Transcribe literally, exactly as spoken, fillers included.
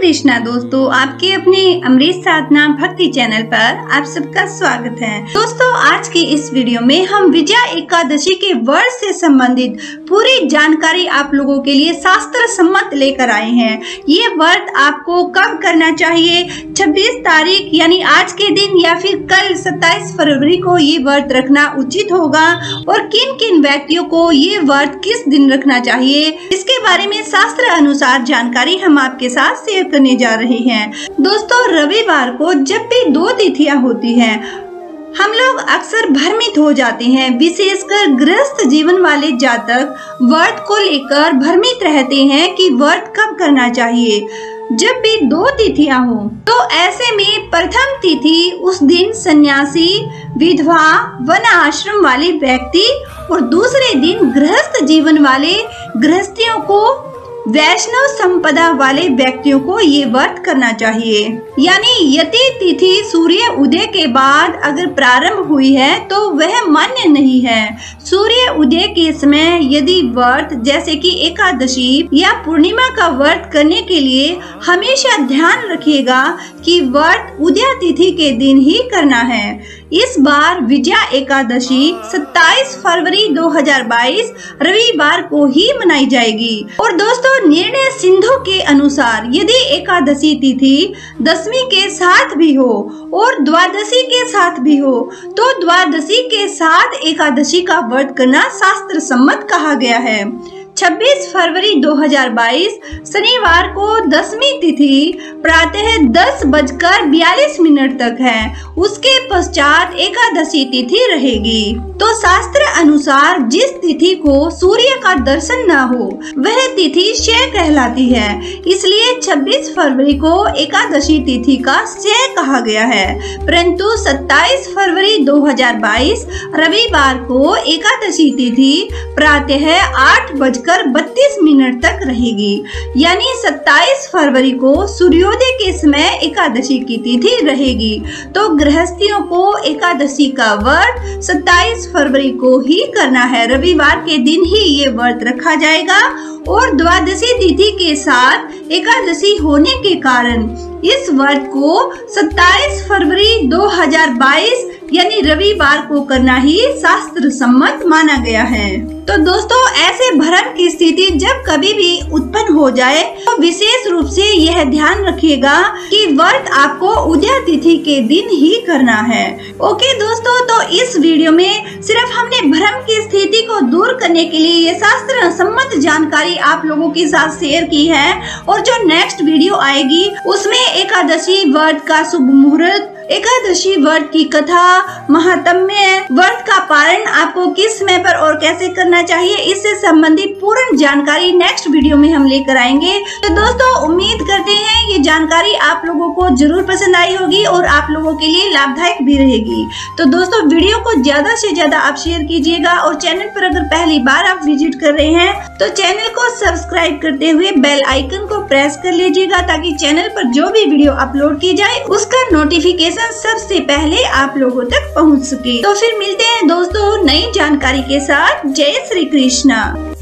कृष्णा दोस्तों, आपके अपने अमृत साधना भक्ति चैनल पर आप सबका स्वागत है। दोस्तों, आज की इस वीडियो में हम विजया एकादशी के व्रत से संबंधित पूरी जानकारी आप लोगों के लिए शास्त्र सम्मत लेकर आए हैं। ये व्रत आपको कब करना चाहिए, छब्बीस तारीख यानी आज के दिन या फिर कल सत्ताईस फरवरी को ये व्रत रखना उचित होगा और किन किन व्यक्तियों को ये व्रत किस दिन रखना चाहिए, इसके बारे में शास्त्र अनुसार जानकारी हम आपके साथ शेयर करने जा रहे हैं। दोस्तों, रविवार को जब भी दो तिथियां होती हैं, हम लोग अक्सर भ्रमित हो जाते हैं। विशेषकर गृहस्थ जीवन वाले जातक व्रत को लेकर भ्रमित रहते हैं कि व्रत कब करना चाहिए। जब भी दो तिथियां हो तो ऐसे में प्रथम तिथि उस दिन सन्यासी, विधवा, वन आश्रम वाले व्यक्ति और दूसरे दिन गृहस्थ जीवन वाले गृहस्थियों को, वैष्णव संपदा वाले व्यक्तियों को ये व्रत करना चाहिए। यानी यदि तिथि सूर्य उदय के बाद अगर प्रारंभ हुई है तो वह मान्य नहीं है। सूर्य उदय के समय यदि व्रत जैसे कि एकादशी या पूर्णिमा का व्रत करने के लिए हमेशा ध्यान रखिएगा कि व्रत उदय तिथि के दिन ही करना है। इस बार विजया एकादशी सत्ताईस फरवरी दो हज़ार बाईस रविवार को ही मनाई जाएगी। और दोस्तों, निर्णय सिंधु के अनुसार यदि एकादशी तिथि दसवीं के साथ भी हो और द्वादशी के साथ भी हो तो द्वादशी के साथ एकादशी का व्रत करना शास्त्र सम्मत कहा गया है। छब्बीस फरवरी दो हज़ार बाईस शनिवार को दसवीं तिथि प्रातः दस बजकर बयालीस मिनट तक है। उसके पश्चात एकादशी तिथि रहेगी। तो शास्त्र अनुसार जिस तिथि को सूर्य का दर्शन न हो वह तिथि शय कहलाती है। इसलिए छब्बीस फरवरी को एकादशी तिथि का शय कहा गया है। परंतु सत्ताईस फरवरी दो हज़ार बाईस रविवार को एकादशी तिथि प्रातः आठ बजकर बत्तीस मिनट तक रहेगी। यानी सत्ताईस फरवरी को सूर्योदय के समय एकादशी की तिथि रहेगी। तो गृहस्थियों को एकादशी का व्रत सत्ताईस फरवरी को ही करना है। रविवार के दिन ही ये व्रत रखा जाएगा और द्वादशी तिथि के साथ एकादशी होने के कारण इस व्रत को सत्ताईस फरवरी दो हज़ार बाईस यानी रविवार को करना ही शास्त्र सम्मत माना गया है। तो दोस्तों, ऐसे भ्रम की स्थिति जब कभी भी उत्पन्न हो जाए तो विशेष रूप से यह ध्यान रखिएगा कि व्रत आपको उदय तिथि के दिन ही करना है। ओके दोस्तों, तो इस वीडियो में सिर्फ हमने भ्रम की स्थिति को दूर करने के लिए ये शास्त्र सम्मत जानकारी आप लोगों के साथ शेयर की है। और जो नेक्स्ट वीडियो आएगी उसमें एकादशी व्रत का शुभ मुहूर्त, एकादशी व्रत की कथा, महात्म्य, व्रत का पारण आपको किस समय पर और कैसे करना चाहिए, इससे संबंधित पूर्ण जानकारी नेक्स्ट वीडियो में हम लेकर आएंगे। तो दोस्तों, उम्मीद करते हैं ये जानकारी आप लोगों को जरूर पसंद आई होगी और आप लोगों के लिए लाभदायक भी रहेगी। तो दोस्तों, वीडियो को ज्यादा से ज्यादा आप शेयर कीजिएगा और चैनल पर अगर पहली बार आप विजिट कर रहे हैं तो चैनल को सब्सक्राइब करते हुए बेल आइकन को प्रेस कर लीजिएगा ताकि चैनल पर जो भी वीडियो अपलोड की जाए उसका नोटिफिकेशन सबसे पहले आप लोगों तक पहुंच सके। तो फिर मिलते हैं दोस्तों नई जानकारी के साथ। जय श्री कृष्णा।